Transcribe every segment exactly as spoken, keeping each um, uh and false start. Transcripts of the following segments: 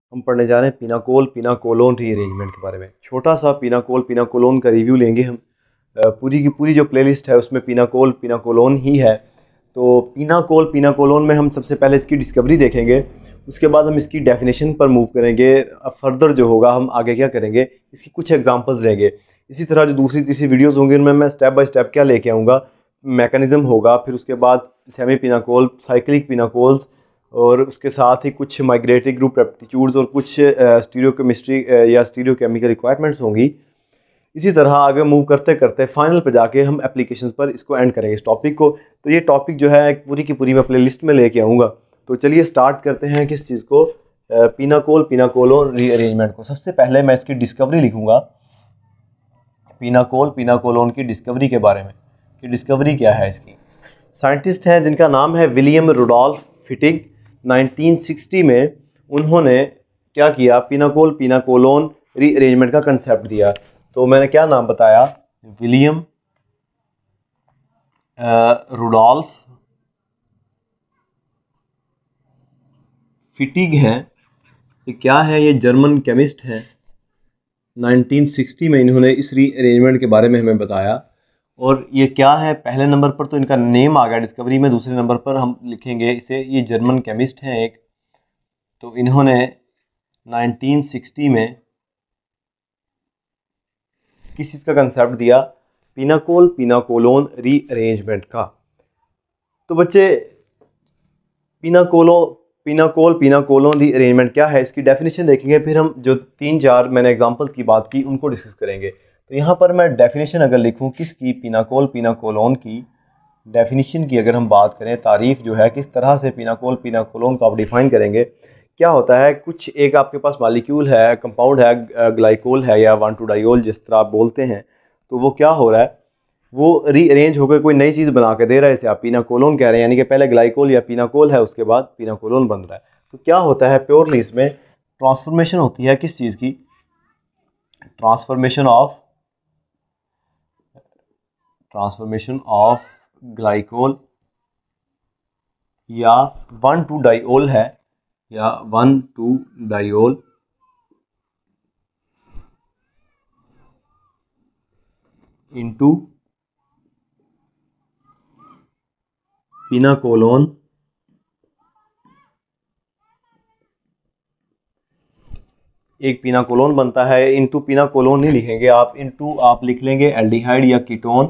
हम पढ़ने जा रहे हैं पिनाकोल पिनाकोलोन रीअरेंजमेंट के बारे में। छोटा सा पिनाकोल पिनाकोलोन का रिव्यू लेंगे हम। पूरी की पूरी जो प्लेलिस्ट है उसमें पिनाकोल पिनाकोलोन ही है। तो पिनाकोल पिनाकोलोन में हम सबसे पहले इसकी डिस्कवरी देखेंगे, उसके बाद हम इसकी डेफिनेशन पर मूव करेंगे। अब फर्दर जो होगा हम आगे क्या करेंगे, इसकी कुछ एग्जांपल्स लेंगे। इसी तरह जो दूसरी तीसरी वीडियोस होंगी उनमें मैं स्टेप बाय स्टेप क्या लेके आऊँगा, मैकेनिज्म होगा, फिर उसके बाद सेमी पिनाकोल, साइक्लिक पिनाकोल्स, और उसके साथ ही कुछ माइग्रेटरी ग्रुप एप्टीट्यूड्स और कुछ स्टीरियोकेमिस्ट्री या स्टीरियोकेमिकल रिक्वायरमेंट्स होंगी। इसी तरह आगे मूव करते करते फाइनल पे जाके हम एप्लीकेशंस पर इसको एंड करेंगे इस टॉपिक को। तो ये टॉपिक जो है पूरी की पूरी मैं प्ले लिस्ट में लेके आऊँगा। तो चलिए स्टार्ट करते हैं किस चीज़ को, पिनाकोल पिनाकोलोन रीअरेंजमेंट को। सबसे पहले मैं इसकी डिस्कवरी लिखूँगा, पिनाकोल पिनाकोलोन की डिस्कवरी के बारे में कि डिस्कवरी क्या है इसकी। साइंटिस्ट हैं जिनका नाम है William Rudolph Fittig. Nineteen sixty में उन्होंने क्या किया, पिनाकोल पिनाकोलोन रीअरेंजमेंट का कंसेप्ट दिया। तो मैंने क्या नाम बताया, विलियम रुडोल्फ फिटिग हैं। ये क्या है, ये जर्मन केमिस्ट हैं। नाइनटीन सिक्सटी में इन्होंने इस रीअरेंजमेंट के बारे में हमें बताया। और ये क्या है, पहले नंबर पर तो इनका नेम आ गया डिस्कवरी में, दूसरे नंबर पर हम लिखेंगे इसे, ये जर्मन केमिस्ट हैं एक। तो इन्होंने नाइनटीन सिक्सटी में किस चीज़ का कंसेप्ट दिया, पिनाकोल पिनाकोलोन रीअरेंजमेंट का। तो बच्चे पिनाकोलो पिनाकोल पिनाकोलोन रीअरेंजमेंट क्या है, इसकी डेफिनेशन देखेंगे, फिर हम जो तीन चार मैंने एग्जांपल्स की बात की उनको डिस्कस करेंगे। तो यहाँ पर मैं डेफिनेशन अगर लिखूँ किसकी, पिनाकोल पिनाकोलोन की डेफिनेशन की अगर हम बात करें, तारीफ़ जो है किस तरह से पिनाकोल पिनाकोलोन को आप डिफ़ाइन करेंगे। क्या होता है, कुछ एक आपके पास मॉलिक्यूल है, कंपाउंड है, ग्लाइकोल है या वन टू डाइओल जिस तरह आप बोलते हैं, तो वो क्या हो रहा है, वो रीअरेंज होकर कोई नई चीज़ बना के दे रहा है, इसे आप पिनाकोलोन कह रहे हैं। यानी कि पहले ग्लाइकोल या पिनाकोल है, उसके बाद पिनाकोलोन बन रहा है। तो क्या होता है, प्योरली इसमें ट्रांसफॉर्मेशन होती है किस चीज़ की, transformation of transformation of glycol या वन टू डाइओल है या one two diol into pinacolone एक पिनाकोलोन बनता है। इनटू पिनाकोलोन नहीं लिखेंगे आप, इनटू आप लिख लेंगे एल्डिहाइड या कीटोन,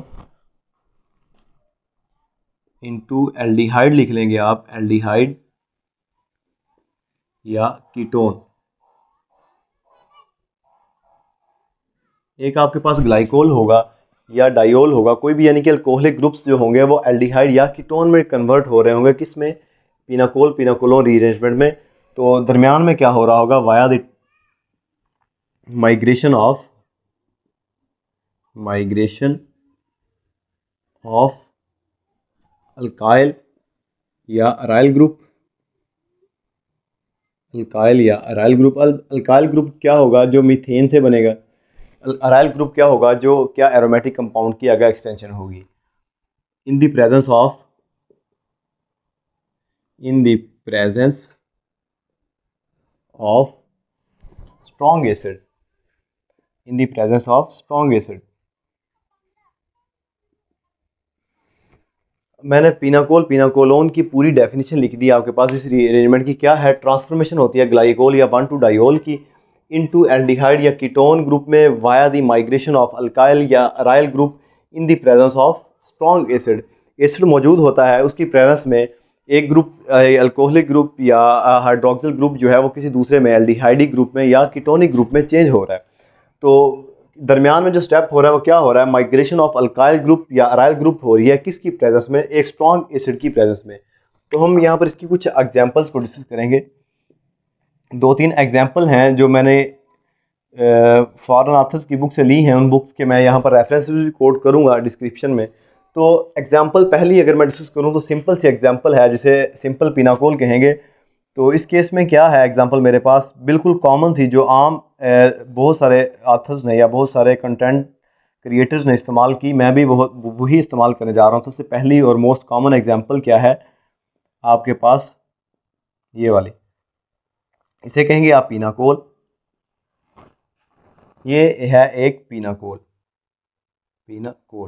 इनटू एल्डिहाइड लिख लेंगे आप, एल्डिहाइड या कीटोन। एक आपके पास ग्लाइकोल होगा या डाइओल होगा, कोई भी, यानी कि अल्कोहलिक ग्रुप्स जो होंगे वो एल्डिहाइड या कीटोन में कन्वर्ट हो रहे होंगे, किस में, पिनाकोल पिनाकोलोन रीअरेंजमेंट में। तो दरमियान में क्या हो रहा होगा, via the migration of migration of alkyl या अराइल ग्रुप, अल्काइल या अराइल ग्रुप। अल्काइल ग्रुप क्या होगा, जो मीथेन से बनेगा। अराइल ग्रुप क्या होगा, जो क्या एरोमेटिक कंपाउंड की आगे एक्सटेंशन होगी। In the presence of in the presence of strong acid, in the presence of strong acid. मैंने पिनाकोल पिनाकोलोन की पूरी डेफिनेशन लिख दी आपके पास इस रीअरेंजमेंट की। क्या है, ट्रांसफॉर्मेशन होती है ग्लाइकोल या वन टू डाइओल की इनटू एल्डिहाइड या कीटोन ग्रुप में via the migration of alkyl या aryl group in the presence of strong acid. Acid मौजूद होता है, उसकी प्रेजेंस में एक ग्रुप अल्कोहलिक ग्रुप या हाइड्रोक्सिल ग्रुप जो है वो किसी दूसरे में एल्डिहाइडिक ग्रुप में या कीटोनिक ग्रुप में चेंज हो रहा है। तो दरमियान में जो स्टेप हो रहा है वो क्या हो रहा है, माइग्रेशन ऑफ अल्काइल ग्रुप या अराइल ग्रुप हो रही है किसकी प्रेजेंस में, एक स्ट्रॉन्ग एसिड की प्रेजेंस में। तो हम यहाँ पर इसकी कुछ एग्जांपल्स को डिस्कस करेंगे। दो तीन एग्जांपल हैं जो मैंने फॉरेन ऑथर्स की बुक से ली हैं, उन बुक्स के मैं यहाँ पर रेफरेंस भी कोट करूँगा डिस्क्रिप्शन में। तो एग्जांपल पहली अगर मैं डिस्कस करूँ तो सिंपल सी एग्जांपल है जिसे सिंपल पिनाकोल कहेंगे। तो इस केस में क्या है, एग्जांपल मेरे पास बिल्कुल कॉमन सी जो आम बहुत सारे ऑथर्स ने या बहुत सारे कंटेंट क्रिएटर्स ने इस्तेमाल की, मैं भी बहुत वही इस्तेमाल करने जा रहा हूँ। सबसे पहली और मोस्ट कॉमन एग्जांपल क्या है आपके पास, ये वाली। इसे कहेंगे आप पिनाकोल। ये है एक pinacol, pinacol.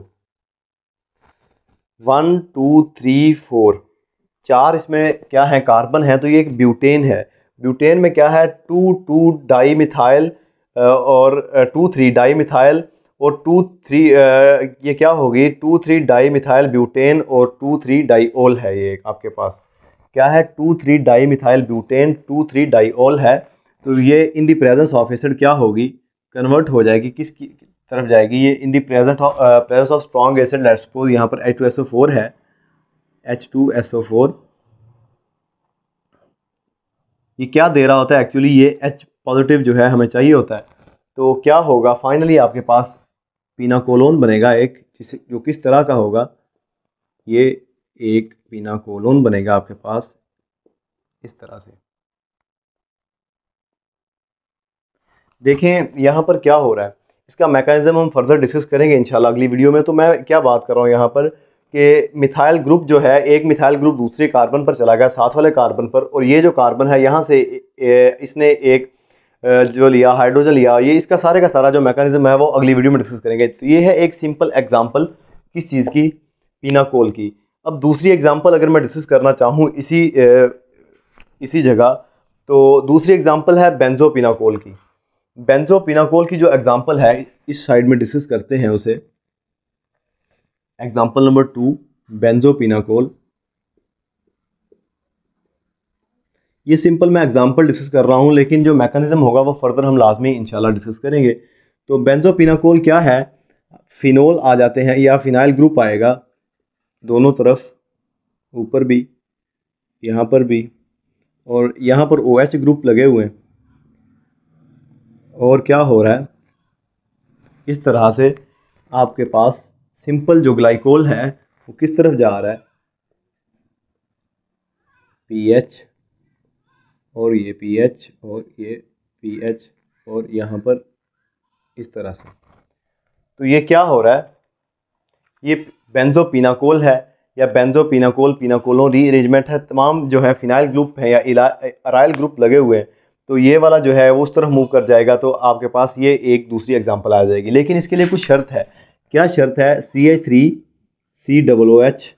One two three four, चार इसमें क्या है, कार्बन है, तो ये एक ब्यूटेन है। ब्यूटेन में क्या है, टू टू डाई मिथाइल और टू थ्री डाई मिथाइल और टू थ्री, ये क्या होगी, two three dimethyl butane और टू थ्री डाईओल है। ये आपके पास क्या है, two three dimethyl butane, two three diol है। तो ये in the presence of acid क्या होगी, कन्वर्ट हो जाएगी, किसकी तरफ जाएगी, ये in the presence of presence of strong acid. Let's suppose यहाँ पर H two S O four है, H two S O four, ये क्या दे रहा होता है, एक्चुअली ये H पॉजिटिव जो है हमें चाहिए होता है। तो क्या होगा, फाइनली आपके पास पिनाकोलोन बनेगा एक, जिसे जो किस तरह का होगा, ये एक पिनाकोलोन बनेगा आपके पास इस तरह से। देखें यहाँ पर क्या हो रहा है, इसका मैकेनिज्म हम फर्दर डिस्कस करेंगे इंशाल्लाह अगली वीडियो में। तो मैं क्या बात कर रहा हूँ यहाँ पर कि मिथाइल ग्रुप जो है, एक मिथाइल ग्रुप दूसरे कार्बन पर चला गया, साथ वाले कार्बन पर, और ये जो कार्बन है यहाँ से इसने एक जो लिया, हाइड्रोजन लिया, ये इसका सारे का सारा जो मैकेनिज्म है वो अगली वीडियो में डिस्कस करेंगे। तो ये है एक सिंपल एग्जांपल किस चीज़ की, पिनाकोल की। अब दूसरी एग्जांपल अगर मैं डिस्कस करना चाहूँ इसी इसी जगह, तो दूसरी एग्जांपल है बेंजोपिनाकोल की। बेंजोपिनाकोल की जो एग्जांपल है इस साइड में डिस्कस करते हैं उसे। Example number two, benzopinacol. ये सिंपल मैं एग्जांपल डिस्कस कर रहा हूँ, लेकिन जो मैकेनिज्म होगा वो फर्दर हम लाजमी इंशाल्लाह डिस्कस करेंगे। तो बेंजोपिनाकोल क्या है, फिनोल आ जाते हैं या फिनाइल ग्रुप आएगा दोनों तरफ, ऊपर भी यहाँ पर भी, और यहाँ पर ओ एच ग्रुप लगे हुए हैं। और क्या हो रहा है, इस तरह से आपके पास सिंपल जो ग्लाइकोल है वो किस तरफ जा रहा है, पी एच, और ये पी एच, और ये पी एच, और यहाँ पर इस तरह से। तो ये क्या हो रहा है, ये बेंजोपिनाकोल है या बेंजोपिनाकोल पिनाकोलोन रीअरेंजमेंट है। तमाम जो है फिनाइल ग्रुप है या अराइल ग्रुप लगे हुए हैं, तो ये वाला जो है वो उस तरफ मूव कर जाएगा। तो आपके पास ये एक दूसरी एग्जांपल आ जाएगी, लेकिन इसके लिए कुछ शर्त है। क्या शर्त है, C H three C double O H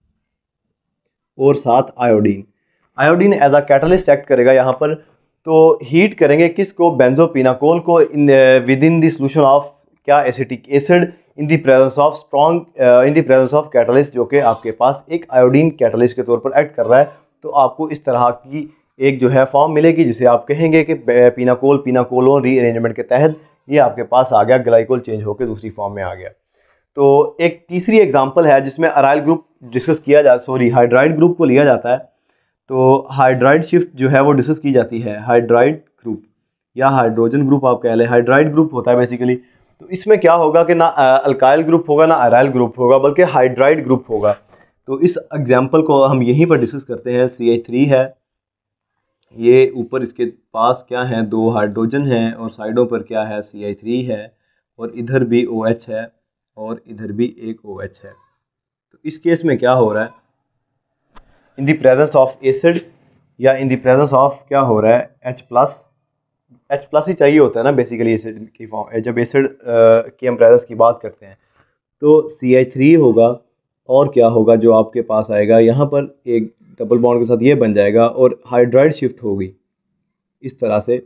और साथ iodine. Iodine as a catalyst act करेगा यहाँ पर। तो हीट करेंगे किसको, बेंजोपिनाकोल को, in with in the solution of क्या, acetic acid, in the presence of strong in the presence of catalyst, जो कि आपके पास एक आयोडीन कैटलिस्ट के तौर पर एक्ट कर रहा है। तो आपको इस तरह की एक जो है फॉर्म मिलेगी जिसे आप कहेंगे कि पिनाकोल पिनाकोलोन रीअरेंजमेंट के तहत ये आपके पास आ गया, ग्लाइकोल चेंज होकर दूसरी फॉर्म में आ गया। तो एक तीसरी एग्जांपल है जिसमें अराइल ग्रुप डिस्कस किया जा सॉरी हाइड्राइड ग्रुप को लिया जाता है। तो हाइड्राइड शिफ्ट जो है वो डिस्कस की जाती है, हाइड्राइड ग्रुप या हाइड्रोजन ग्रुप आप कह लें, हाइड्राइड ग्रुप होता है बेसिकली। तो इसमें क्या होगा कि ना अल्काइल ग्रुप होगा ना अराइल ग्रुप होगा, बल्कि हाइड्राइड ग्रुप होगा। तो इस एग्जांपल को हम यहीं पर डिस्कस करते हैं। सी एच थ्री है, ये ऊपर इसके पास क्या है, दो हाइड्रोजन हैं, और साइडों पर क्या है, सी एच थ्री है, और इधर भी ओ एच है, और इधर भी एक ओ एच है। तो इस केस में क्या हो रहा है, in the presence of acid या इन द प्रेजेंस ऑफ क्या हो रहा है, H प्लस, H प्लस ही चाहिए होता है ना बेसिकली एसिड की फॉर्म, जब एसिड की हम प्रेजेंस की बात करते हैं। तो सी एच थ्री होगा, और क्या होगा जो आपके पास आएगा, यहाँ पर एक डबल बॉन्ड के साथ ये बन जाएगा, और हाइड्राइड शिफ्ट होगी इस तरह से।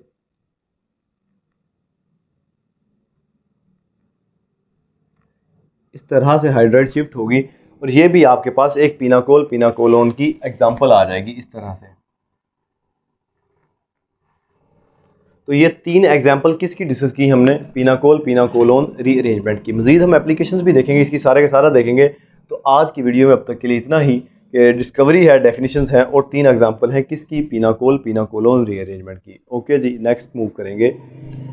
इस तरह से हाइड्राइड शिफ्ट होगी, और ये भी आपके पास एक पिनाकोल पिनाकोलोन की एग्जांपल आ जाएगी इस तरह से। तो ये तीन एग्जांपल किसकी डिस्कस की हमने, पिनाकोल पिनाकोलोन रीअरेंजमेंट की। मजीद हम एप्लीकेशंस भी देखेंगे, इसकी सारे के सारा देखेंगे। तो आज की वीडियो में अब तक के लिए इतना ही, कि डिस्कवरी है, डेफिनेशंस हैं, और तीन एग्जांपल हैं किसकी, पिनाकोल पिनाकोलोन रीअरेंजमेंट की। ओके जी, नेक्स्ट मूव करेंगे।